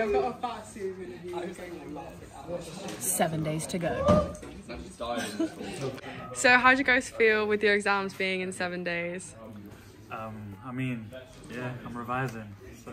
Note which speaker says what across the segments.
Speaker 1: I've got a fat suit with you.
Speaker 2: 7 days to go.
Speaker 1: So how do you guys feel with your exams being in 7 days?
Speaker 3: I mean, yeah, I'm revising. So.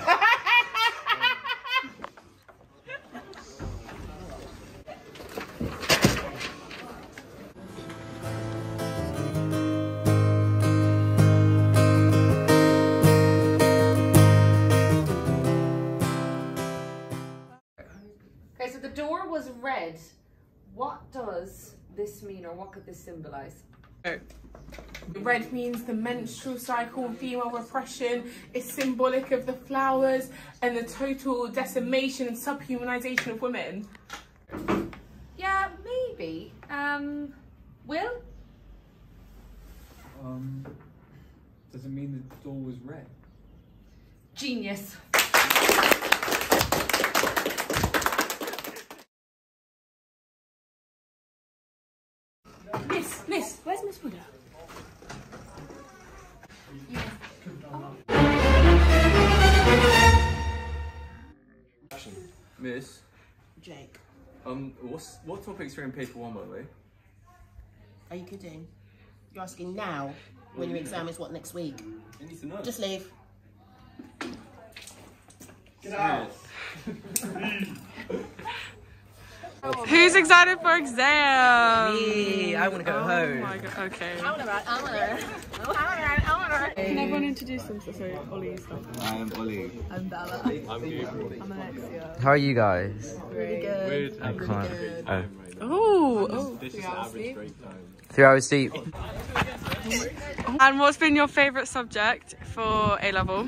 Speaker 4: Okay, so the door was red. What does this mean, or what could this symbolize?
Speaker 5: Red means the menstrual cycle and female repression. It's symbolic of the flowers and the total decimation and subhumanization of women.
Speaker 4: Yeah, maybe. Will?
Speaker 6: Does it mean the door was red?
Speaker 4: Genius.
Speaker 2: Miss, where's Miss Buddha?
Speaker 6: Miss,
Speaker 7: Jake,
Speaker 6: what topics are in paper 1, by the way?
Speaker 7: are you kidding? You're asking now when your exam is what, next week?
Speaker 6: I need to know.
Speaker 7: Just leave.
Speaker 6: Get out.
Speaker 1: Who's excited for exam?
Speaker 2: Me, I want to go home.
Speaker 1: Oh my god, okay.
Speaker 7: I wanna.
Speaker 1: Can everyone introduce themselves? Sorry, Ollie.
Speaker 6: I am Ollie.
Speaker 2: I'm Bella.
Speaker 6: I'm Gabriel.
Speaker 2: I'm Alexia.
Speaker 8: How are you guys?
Speaker 2: Really good.
Speaker 8: I can't.
Speaker 1: Oh.
Speaker 6: This is average break time.
Speaker 8: 3 hours sleep.
Speaker 1: And what's been your favourite subject for A-level?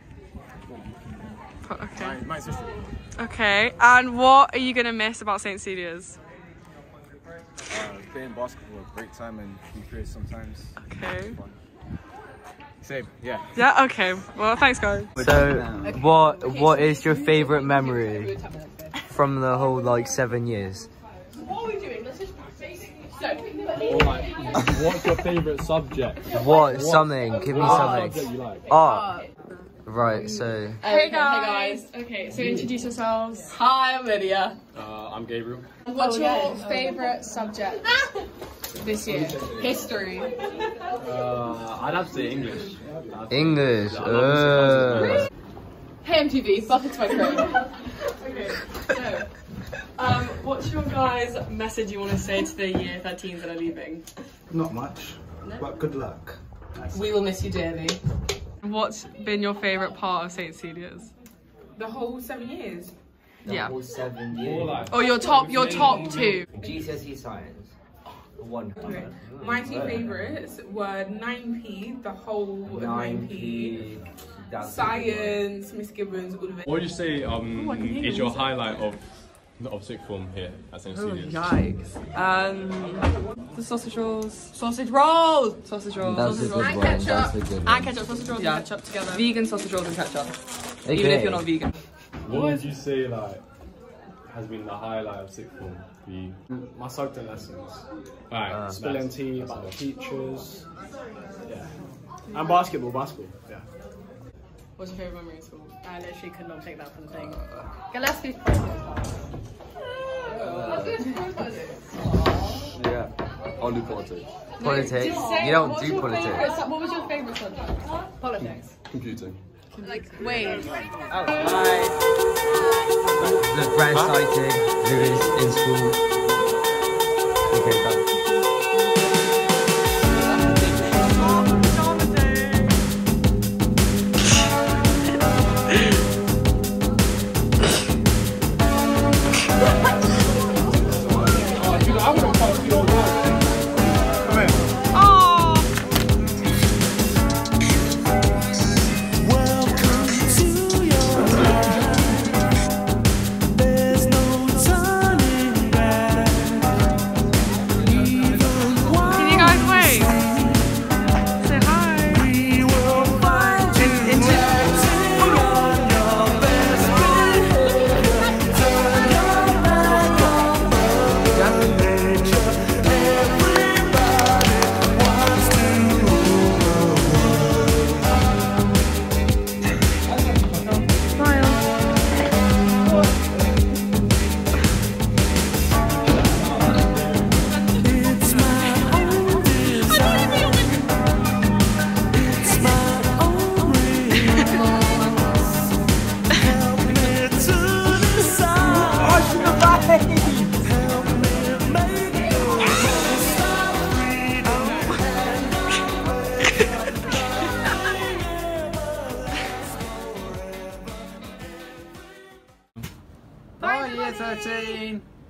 Speaker 1: Okay.
Speaker 3: Mine's history.
Speaker 1: Okay, and what are you going to miss about St. Celia's?
Speaker 6: Playing basketball, a great time, and be curious sometimes.
Speaker 1: Okay.
Speaker 6: Same, yeah.
Speaker 1: Yeah, okay. Well, thanks, guys.
Speaker 8: So, what is your favourite memory from the whole, like, 7 years?
Speaker 5: What are we doing? Let's just practice.
Speaker 6: What's your favourite subject?
Speaker 8: What? Something. Give me something.
Speaker 6: Subject you like?
Speaker 8: Art. Right, so...
Speaker 1: Hey guys. Okay, so introduce yourselves.
Speaker 5: Hi, I'm Lydia.
Speaker 6: I'm Gabriel.
Speaker 1: What's your favourite subject this year? History.
Speaker 6: I'd have to say English.
Speaker 8: English.
Speaker 5: Hey MTV, buckets my train.
Speaker 1: Okay, so, what's your guys' message you want to say to the year 13s that are leaving?
Speaker 9: Not much, but good luck.
Speaker 5: We will miss you dearly.
Speaker 1: What's been your favourite part of St. Celia's?
Speaker 5: The whole 7 years.
Speaker 1: Yeah.
Speaker 9: 7 years.
Speaker 1: Or your top 2.
Speaker 9: GCSE science. 1.
Speaker 5: Okay. My 2 favourites were 9P, the whole 9P. Science, Miss Gibbons, all of it.
Speaker 10: What would you say is your highlight of sixth form here at St. Celia's?
Speaker 1: Yikes. The sausage rolls. Sausage rolls! Sausage rolls.
Speaker 8: That's a good one. That's a good one.
Speaker 1: And ketchup. Sausage rolls and ketchup together. Vegan sausage rolls and ketchup.
Speaker 8: Okay.
Speaker 1: Even if you're not vegan.
Speaker 10: What would you say has been the highlight of sixth form for you?
Speaker 9: My subject lessons.
Speaker 10: Alright.
Speaker 9: Spilling tea about the teachers. Yeah. And basketball, yeah.
Speaker 1: What's your favourite memory in school?
Speaker 5: I literally could not take that from the thing.
Speaker 1: Gillespie's
Speaker 6: Yeah. I'll do politics.
Speaker 8: Politics? You don't do politics.
Speaker 1: What was your favourite subject? Politics.
Speaker 6: Computing.
Speaker 1: Like, wait.
Speaker 8: The brand sighting who is in school. Okay, done.
Speaker 3: mean,